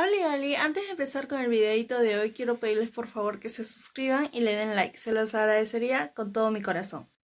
Oli, antes de empezar con el videito de hoy, quiero pedirles por favor que se suscriban y le den like. Se los agradecería con todo mi corazón.